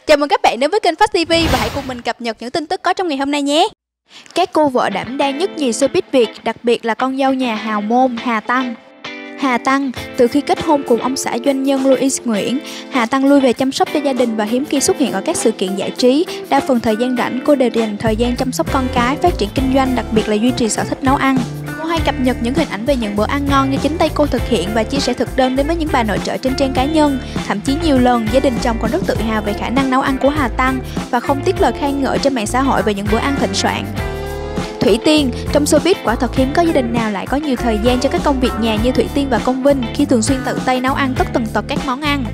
Chào mừng các bạn đến với kênh Fast TV và hãy cùng mình cập nhật những tin tức có trong ngày hôm nay nhé. Các cô vợ đảm đang nhất nhì showbiz Việt, đặc biệt là con dâu nhà hào môn Hà Tăng. Hà Tăng, từ khi kết hôn cùng ông xã doanh nhân Louis Nguyễn, Hà Tăng lui về chăm sóc cho gia đình và hiếm khi xuất hiện ở các sự kiện giải trí. Đa phần thời gian rảnh, cô đều dành thời gian chăm sóc con cái, phát triển kinh doanh, đặc biệt là duy trì sở thích nấu ăn. Cô hay cập nhật những hình ảnh về những bữa ăn ngon do chính tay cô thực hiện và chia sẻ thực đơn đến với những bà nội trợ trên trang cá nhân. Thậm chí nhiều lần, gia đình chồng còn rất tự hào về khả năng nấu ăn của Hà Tăng và không tiếc lời khen ngợi trên mạng xã hội về những bữa ăn thịnh soạn. Thủy Tiên, trong showbiz quả thật hiếm có gia đình nào lại có nhiều thời gian cho các công việc nhà như Thủy Tiên và Công Vinh khi thường xuyên tự tay nấu ăn tất tần tật các món ăn.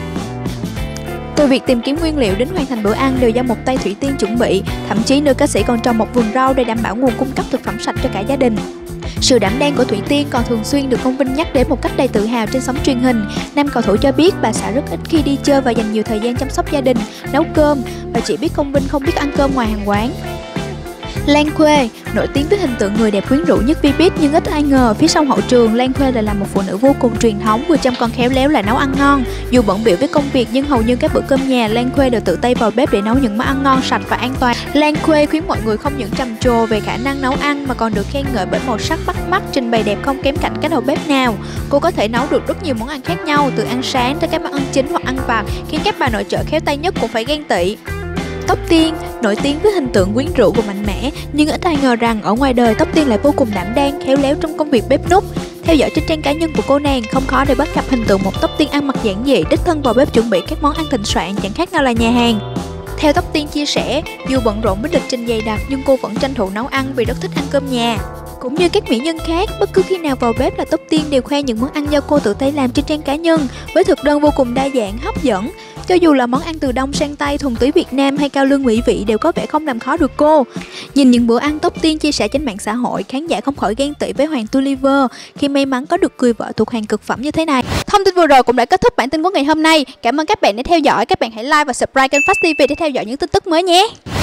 Từ việc tìm kiếm nguyên liệu đến hoàn thành bữa ăn đều do một tay Thủy Tiên chuẩn bị, thậm chí nữ ca sĩ còn trồng một vườn rau để đảm bảo nguồn cung cấp thực phẩm sạch cho cả gia đình. Sự đảm đang của Thủy Tiên còn thường xuyên được Công Vinh nhắc đến một cách đầy tự hào trên sóng truyền hình. Nam cầu thủ cho biết bà xã rất ít khi đi chơi và dành nhiều thời gian chăm sóc gia đình, nấu cơm và chỉ biết Công Vinh không biết ăn cơm ngoài hàng quán. Lan Khuê, nổi tiếng với hình tượng người đẹp quyến rũ nhất Vbiz nhưng ít ai ngờ phía sau hậu trường Lan Khuê lại là một phụ nữ vô cùng truyền thống, vừa chăm con khéo léo lại nấu ăn ngon. Dù bận bịu với công việc nhưng hầu như các bữa cơm nhà Lan Khuê đều tự tay vào bếp để nấu những món ăn ngon, sạch và an toàn. Lan Khuê khiến mọi người không những trầm trồ về khả năng nấu ăn mà còn được khen ngợi bởi màu sắc bắt mắt, trình bày đẹp không kém cạnh các đầu bếp nào. Cô có thể nấu được rất nhiều món ăn khác nhau, từ ăn sáng tới các món ăn chính hoặc ăn vặt, khiến các bà nội trợ khéo tay nhất cũng phải ghen tị. Tóc Tiên, nổi tiếng với hình tượng quyến rũ và mạnh mẽ, nhưng ít ai ngờ rằng ở ngoài đời Tóc Tiên lại vô cùng đảm đang, khéo léo trong công việc bếp núc. Theo dõi trên trang cá nhân của cô nàng, không khó để bắt gặp hình tượng một Tóc Tiên ăn mặc giản dị, đích thân vào bếp chuẩn bị các món ăn thịnh soạn chẳng khác nào là nhà hàng. Theo Tóc Tiên chia sẻ, dù bận rộn với lịch trình dày đặc nhưng cô vẫn tranh thủ nấu ăn vì rất thích ăn cơm nhà. Cũng như các mỹ nhân khác, bất cứ khi nào vào bếp là Tóc Tiên đều khoe những món ăn do cô tự tay làm trên trang cá nhân, với thực đơn vô cùng đa dạng, hấp dẫn. Cho dù là món ăn từ Đông sang Tây, thuần túy Việt Nam hay cao lương mỹ vị đều có vẻ không làm khó được cô. Nhìn những bữa ăn Tóc Tiên chia sẻ trên mạng xã hội, khán giả không khỏi ghen tị với Hoàng Tulliver khi may mắn có được người vợ thuộc hàng cực phẩm như thế này. Thông tin vừa rồi cũng đã kết thúc bản tin của ngày hôm nay. Cảm ơn các bạn đã theo dõi. Các bạn hãy like và subscribe kênh Fast TV để theo dõi những tin tức mới nhé.